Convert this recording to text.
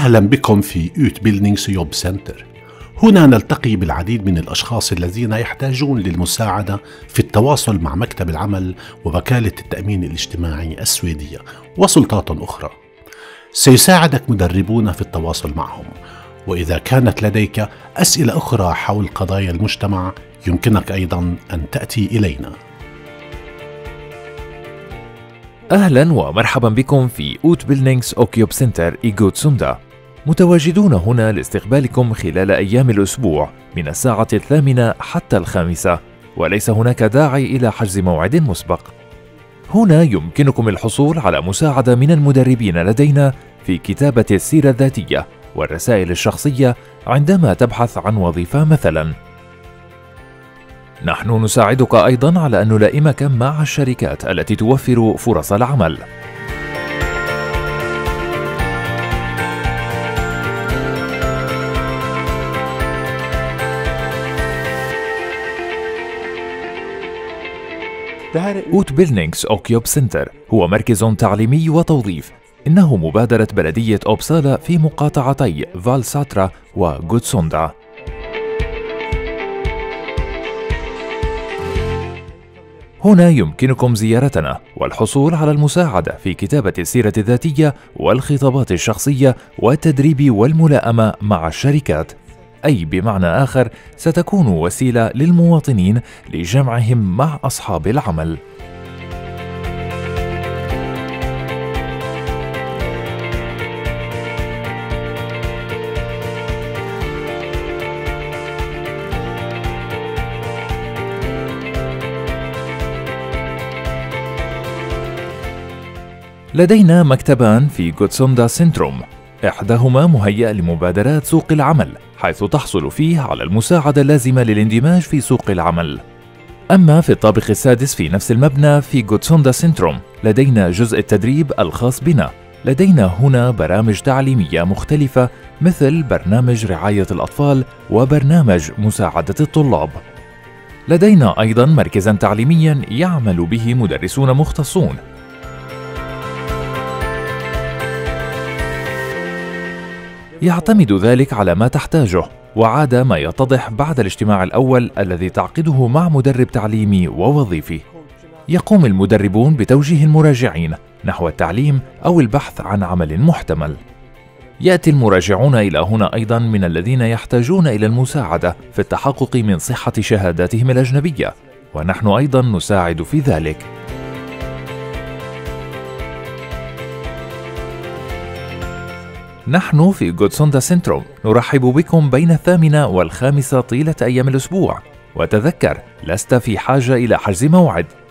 أهلا بكم في يوت بيلدينغز جوب سنتر. هنا نلتقي بالعديد من الأشخاص الذين يحتاجون للمساعدة في التواصل مع مكتب العمل ووكالة التأمين الاجتماعي السويدية وسلطات أخرى. سيساعدك مدربون في التواصل معهم، وإذا كانت لديك أسئلة أخرى حول قضايا المجتمع يمكنك أيضا أن تأتي إلينا. أهلا ومرحبا بكم في يوت بيلدينغز och jobbcenter i Gottsunda. متواجدون هنا لاستقبالكم خلال أيام الأسبوع من الساعة 8 حتى 5، وليس هناك داعي إلى حجز موعد مسبق. هنا يمكنكم الحصول على مساعدة من المدربين لدينا في كتابة السيرة الذاتية والرسائل الشخصية عندما تبحث عن وظيفة مثلا. نحن نساعدك أيضا على أن نلائمك مع الشركات التي توفر فرص العمل. يوت بيلدينغز och jobbcenter هو مركز تعليمي وتوظيف. إنه مبادرة بلدية أوبسالا في مقاطعتي فالساترا وغوتسوندا. هنا يمكنكم زيارتنا والحصول على المساعدة في كتابة السيرة الذاتية والخطابات الشخصية والتدريب والملائمة مع الشركات، أي بمعنى آخر ستكون وسيلة للمواطنين لجمعهم مع أصحاب العمل. لدينا مكتبان في غوتسوندا سنتروم، إحداهما مهيأ لمبادرات سوق العمل، حيث تحصل فيه على المساعدة اللازمة للاندماج في سوق العمل. أما في الطابق السادس في نفس المبنى في غوتسوندا سنتروم لدينا جزء التدريب الخاص بنا. لدينا هنا برامج تعليمية مختلفة مثل برنامج رعاية الأطفال وبرنامج مساعدة الطلاب. لدينا أيضا مركزا تعليميا يعمل به مدرسون مختصون. يعتمد ذلك على ما تحتاجه، وعادة ما يتضح بعد الاجتماع الأول الذي تعقده مع مدرب تعليمي ووظيفي. يقوم المدربون بتوجيه المراجعين نحو التعليم أو البحث عن عمل محتمل. يأتي المراجعون إلى هنا أيضا من الذين يحتاجون إلى المساعدة في التحقق من صحة شهاداتهم الأجنبية، ونحن أيضا نساعد في ذلك. نحن في غوتسوندا سنتروم نرحب بكم بين 8 و5 طيلة أيام الأسبوع، وتذكر لست في حاجة إلى حجز موعد،